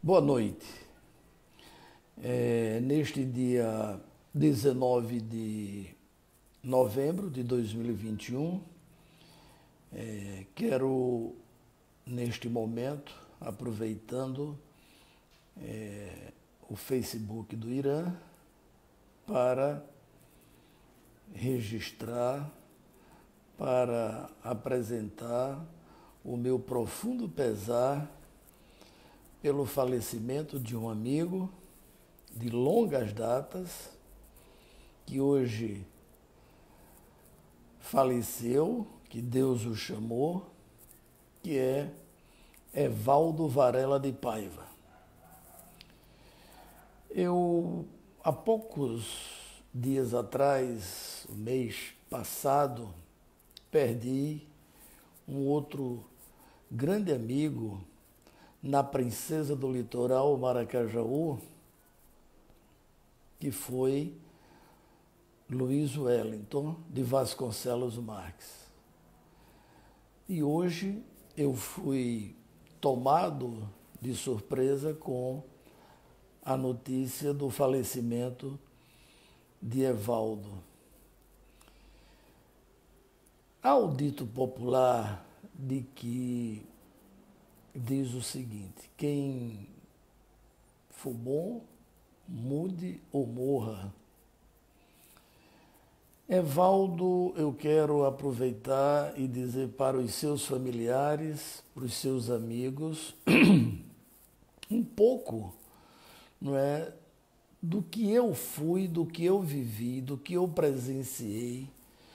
Boa noite. Neste dia 19 de novembro de 2021, quero, neste momento, aproveitando o Facebook do Irã, para registrar, para apresentar o meu profundo pesar pelo falecimento de um amigo de longas datas, que hoje faleceu, que Deus o chamou, que é Evaldo Varela de Paiva. Eu, há poucos dias atrás, o mês passado, perdi um outro grande amigo na Princesa do Litoral, Maracajaú, que foi Luiz Wellington de Vasconcelos Marques. E hoje eu fui tomado de surpresa com a notícia do falecimento de Evaldo. Há o dito popular de que diz o seguinte: quem for bom, mude ou morra. Evaldo, eu quero aproveitar e dizer para os seus familiares, para os seus amigos, um pouco, não é, do que eu fui, do que eu vivi, do que eu presenciei,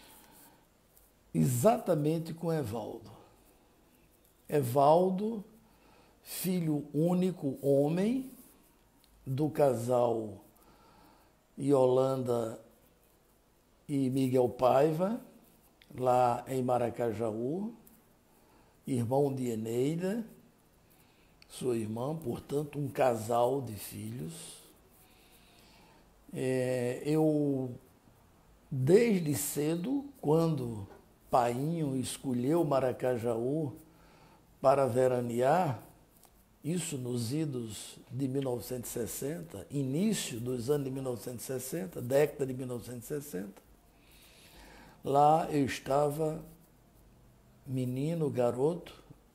exatamente com Evaldo. Evaldo, filho único homem do casal Yolanda e Miguel Paiva, lá em Maracajaú, irmão de Eneida, sua irmã, portanto, um casal de filhos. Eu, desde cedo, quando Painho escolheu Maracajaú para veranear, isso nos idos de 1960, início dos anos de 1960, década de 1960, lá eu estava menino, garoto,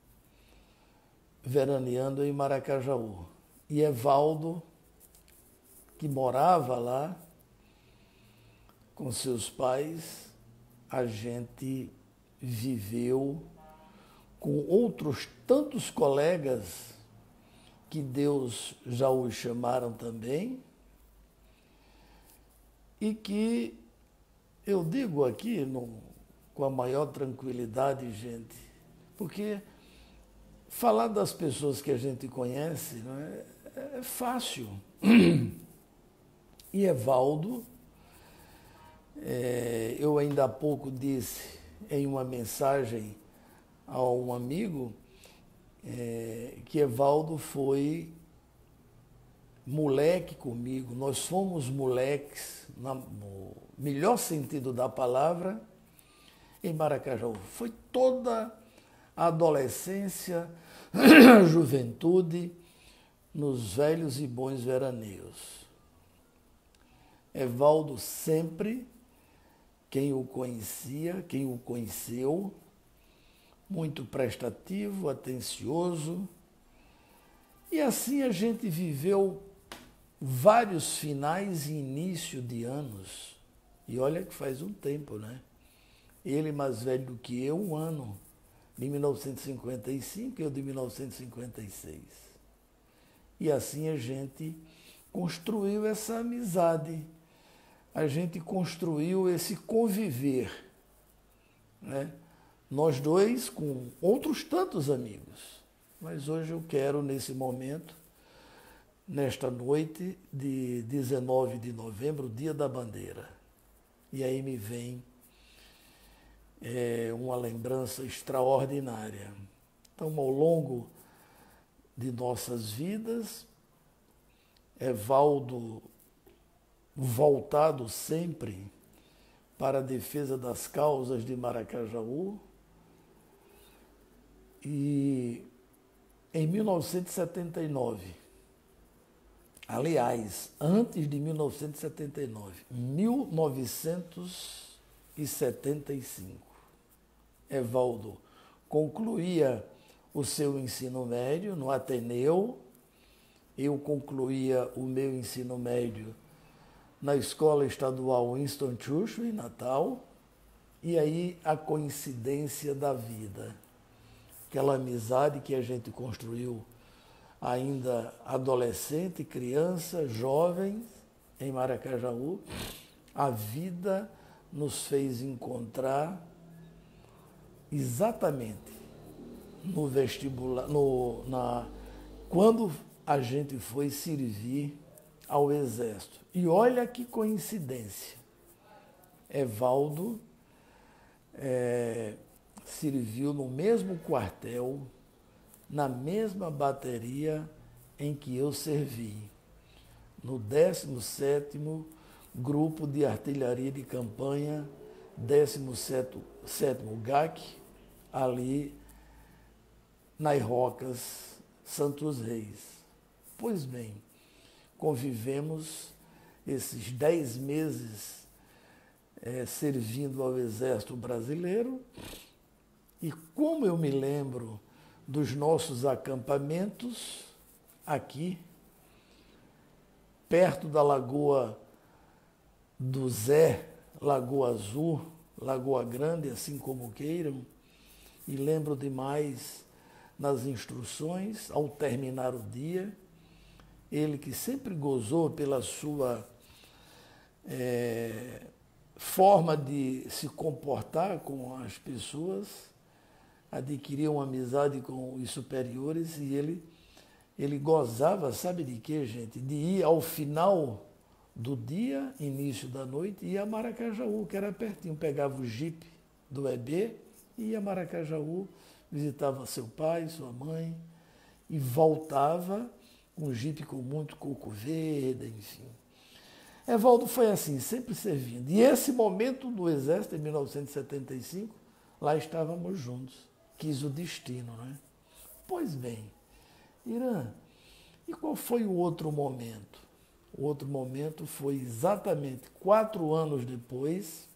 veraneando em Maracajaú. E Evaldo, que morava lá com seus pais, a gente viveu com outros tantos colegas que Deus já os chamaram também, e que eu digo aqui com a maior tranquilidade, gente, porque falar das pessoas que a gente conhece não é fácil. E Evaldo, eu ainda há pouco disse em uma mensagem a um amigo que Evaldo foi moleque comigo, nós fomos moleques, no melhor sentido da palavra, em Maracajaú. Foi toda a adolescência, a juventude, nos velhos e bons veraneios. Evaldo sempre, quem o conhecia, quem o conheceu, muito prestativo, atencioso, e assim a gente viveu vários finais e início de anos. E olha que faz um tempo, né? Ele mais velho do que eu, um ano, de 1955 e eu de 1956. E assim a gente construiu essa amizade, a gente construiu esse conviver, né? Nós dois com outros tantos amigos. Mas hoje eu quero, nesse momento, nesta noite de 19 de novembro, Dia da Bandeira. E aí me vem uma lembrança extraordinária. Então, ao longo de nossas vidas, Evaldo voltado sempre para a defesa das causas de Maracajaú, e em 1979 Aliás, antes de 1979, 1975, Evaldo concluía o seu ensino médio no Ateneu, eu concluía o meu ensino médio na Escola Estadual Winston Churchill, em Natal, e aí a coincidência da vida, aquela amizade que a gente construiu ainda adolescente, criança, jovens, em Maracajaú, a vida nos fez encontrar exatamente no vestibular, quando a gente foi servir ao Exército. E olha que coincidência, Evaldo serviu no mesmo quartel, na mesma bateria em que eu servi, no 17º Grupo de Artilharia de Campanha, 17º GAC, ali nas Rocas, Santos Reis. Pois bem, convivemos esses 10 meses servindo ao Exército Brasileiro, e como eu me lembro dos nossos acampamentos aqui, perto da Lagoa do Zé, Lagoa Azul, Lagoa Grande, assim como queiram, e lembro demais nas instruções, ao terminar o dia, ele que sempre gozou pela sua forma de se comportar com as pessoas, adquiriu uma amizade com os superiores, e ele gozava, sabe de quê, gente? De ir ao final do dia, início da noite, ia a Maracajaú, que era pertinho, pegava o jipe do EB, ia a Maracajaú, visitava seu pai, sua mãe, e voltava com um jipe com muito coco verde, enfim. Evaldo foi assim, sempre servindo. E esse momento do Exército, em 1975, lá estávamos juntos. Quis o destino, né? Pois bem, Irã, e qual foi o outro momento? O outro momento foi exatamente 4 anos depois,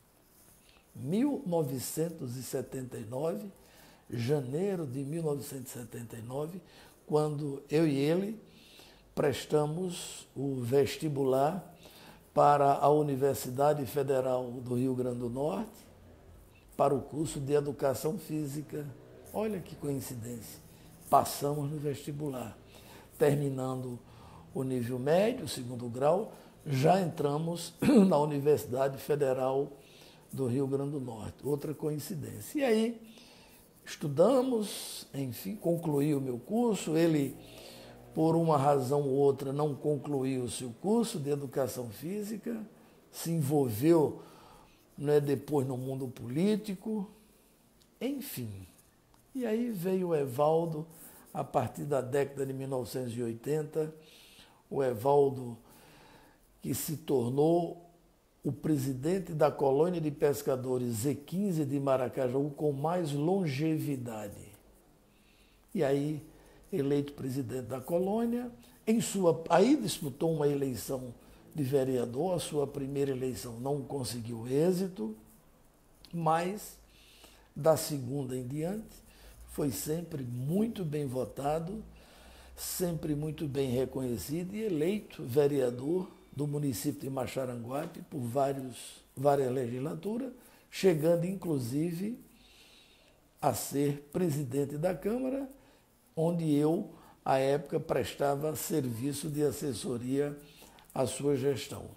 1979, janeiro de 1979, quando eu e ele prestamos o vestibular para a Universidade Federal do Rio Grande do Norte, para o curso de Educação Física. Olha que coincidência. Passamos no vestibular. Terminando o nível médio, 2º grau, já entramos na Universidade Federal do Rio Grande do Norte. Outra coincidência. E aí, estudamos, enfim, concluí o meu curso. Ele, por uma razão ou outra, não concluiu o seu curso de Educação Física, se envolveu depois no mundo político, enfim. E aí veio o Evaldo, a partir da década de 1980, o Evaldo que se tornou o presidente da colônia de pescadores Z15 de Maracajaú com mais longevidade. E aí, eleito presidente da colônia, aí disputou uma eleição de vereador, a sua primeira eleição não conseguiu êxito, mas da segunda em diante foi sempre muito bem votado, sempre muito bem reconhecido e eleito vereador do município de Maxaranguape por várias legislaturas, chegando inclusive a ser presidente da Câmara, onde eu, à época, prestava serviço de assessoria à sua gestão.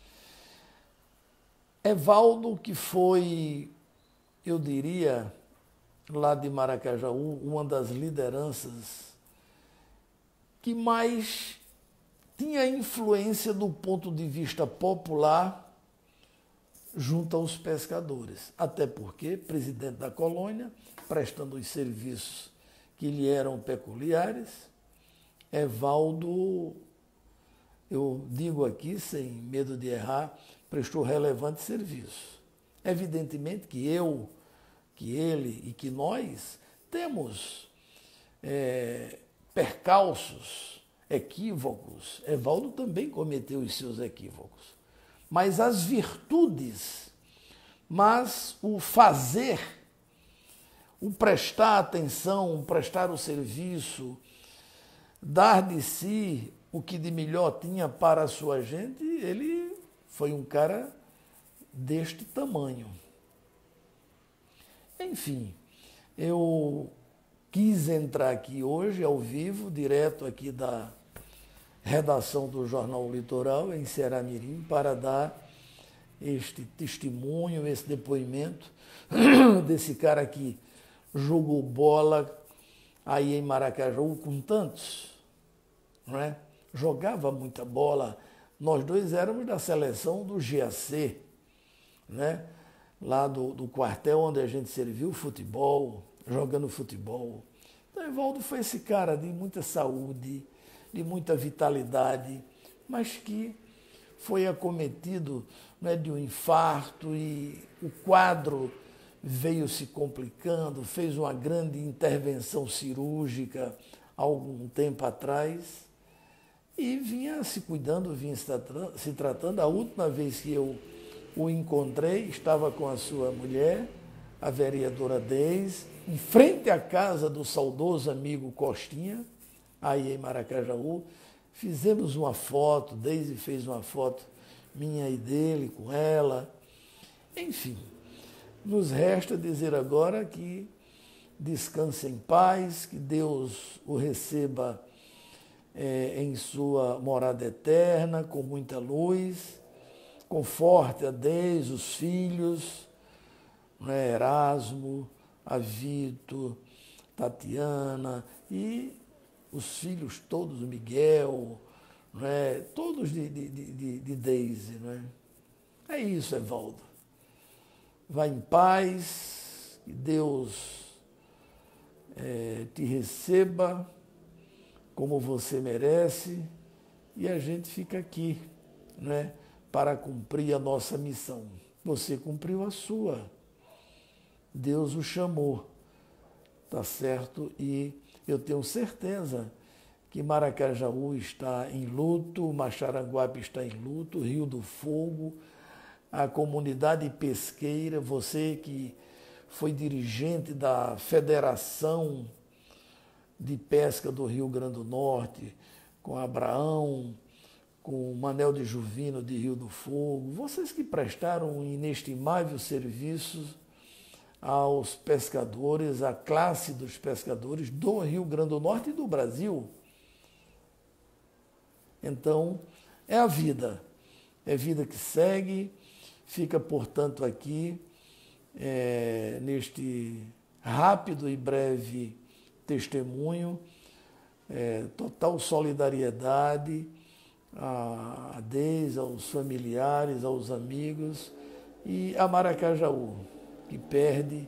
Evaldo, que foi, eu diria, lá de Maracajaú, uma das lideranças que mais tinha influência do ponto de vista popular junto aos pescadores. Até porque, presidente da colônia, prestando os serviços que lhe eram peculiares, Evaldo, eu digo aqui sem medo de errar, prestou relevante serviço. Evidentemente que eu, que ele e que nós temos percalços equívocos. Evaldo também cometeu os seus equívocos. Mas as virtudes, mas o fazer, o prestar atenção, prestar o serviço, dar de si o que de melhor tinha para a sua gente, ele foi um cara deste tamanho. Enfim, eu quis entrar aqui hoje, ao vivo, direto aqui da redação do Jornal Litoral, em Ceará-Mirim, para dar este testemunho, esse depoimento desse cara que jogou bola aí em Maracaju com tantos, não é? Jogava muita bola. Nós dois éramos da seleção do GAC, né? Lá do quartel onde a gente serviu futebol, jogando futebol. Então, Evaldo foi esse cara de muita saúde, de muita vitalidade, mas que foi acometido, né, de um infarto e o quadro veio se complicando, fez uma grande intervenção cirúrgica há algum tempo atrás e vinha se cuidando, vinha se tratando. A última vez que eu o encontrei, estava com a sua mulher, a vereadora Deise, em frente à casa do saudoso amigo Costinha, aí em Maracaju. Fizemos uma foto, Deise fez uma foto minha e dele com ela. Enfim, nos resta dizer agora que descanse em paz, que Deus o receba em sua morada eterna, com muita luz. Conforte a Deise, os filhos, né, Erasmo, a Vitor, Tatiana e os filhos todos, o Miguel, né, todos de Deise. Né? É isso, Evaldo. Vá em paz, que Deus te receba como você merece e a gente fica aqui, né, para cumprir a nossa missão. Você cumpriu a sua. Deus o chamou, tá certo? E eu tenho certeza que Maracaju está em luto, Maxaranguape está em luto, Rio do Fogo, a comunidade pesqueira, você que foi dirigente da Federação de Pesca do Rio Grande do Norte, com Abraão, com Manel de Juvino de Rio do Fogo, vocês que prestaram um inestimável serviço aos pescadores, à classe dos pescadores do Rio Grande do Norte e do Brasil. Então, é a vida que segue, fica, portanto, aqui, neste rápido e breve testemunho, total solidariedade a Deise, aos familiares, aos amigos e a Maracaju, que perde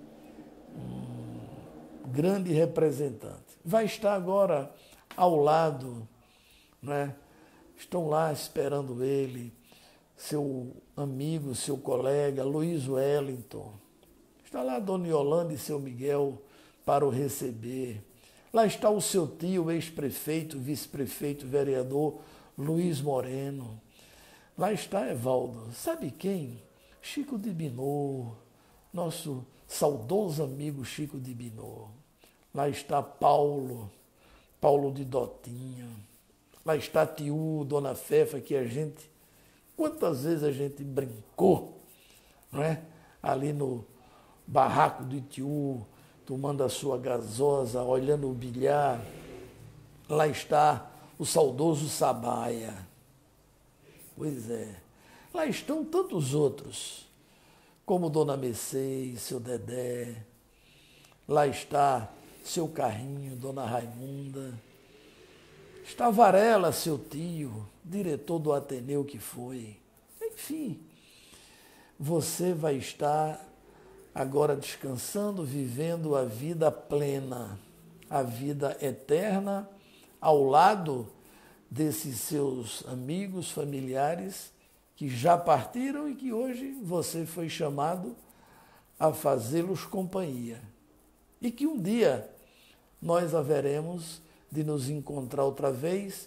um grande representante. Vai estar agora ao lado, né? Estão lá esperando ele, seu amigo, seu colega, Luiz Wellington. Está lá Dona Yolanda e seu Miguel para o receber. Lá está o seu tio, ex-prefeito, vice-prefeito, vereador, Luiz Moreno. Lá está Evaldo. Sabe quem? Chico de Binot, nosso saudoso amigo Chico de Binot. Lá está Paulo de Dotinho. Lá está Tiu, Dona Fefa, que quantas vezes a gente brincou, não é? Ali no barraco do Tiu, tomando a sua gasosa, olhando o bilhar. Lá está o saudoso Sabaia. Pois é. Lá estão tantos outros, como Dona Mercedes, seu Dedé. Lá está seu Carrinho, Dona Raimunda. Está Varela, seu tio, diretor do Ateneu que foi. Enfim, você vai estar agora descansando, vivendo a vida plena, a vida eterna, ao lado desses seus amigos, familiares que já partiram e que hoje você foi chamado a fazê-los companhia. E que um dia nós haveremos de nos encontrar outra vez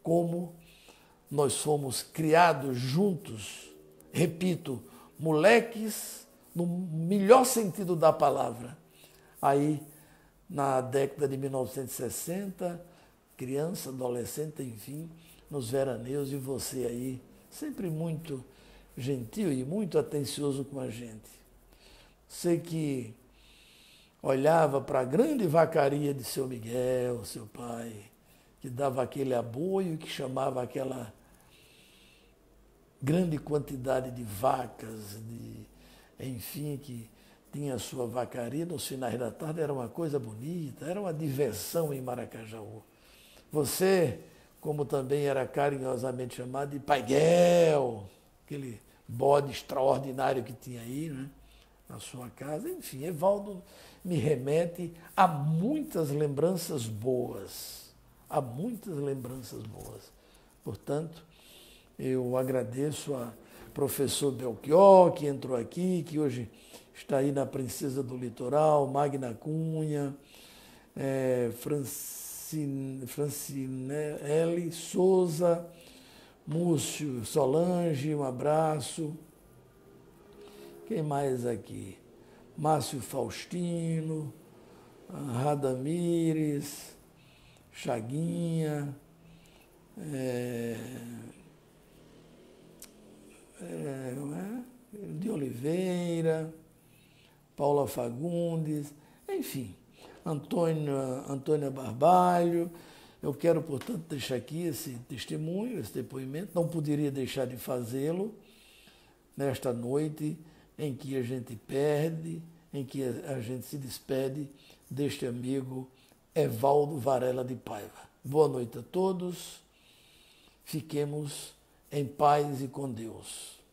como nós fomos criados juntos, repito, moleques no melhor sentido da palavra. Aí, na década de 1960, criança, adolescente, enfim, nos veraneios, e você aí, sempre muito gentil e muito atencioso com a gente. Sei que olhava para a grande vacaria de seu Miguel, seu pai, que dava aquele aboio, que chamava aquela grande quantidade de vacas, enfim, que tinha a sua vacaria nos finais da tarde, era uma coisa bonita, era uma diversão em Maracajaú. Você, como também era carinhosamente chamado de Paiguel, aquele bode extraordinário que tinha aí, né, na sua casa. Enfim, Evaldo me remete a muitas lembranças boas, a muitas lembranças boas. Portanto, eu agradeço a professor Belchior, que entrou aqui, que hoje está aí na Princesa do Litoral, Magna Cunha, Francinelli Souza, Múcio Solange, um abraço. Quem mais aqui? Márcio Faustino, Radamires, Chaguinha, de Oliveira, Paula Fagundes, enfim, Antônia Barbalho. Eu quero, portanto, deixar aqui esse testemunho, esse depoimento. Não poderia deixar de fazê-lo nesta noite em que a gente perde, em que a gente se despede deste amigo Evaldo Varela de Paiva. Boa noite a todos, fiquemos em paz e com Deus.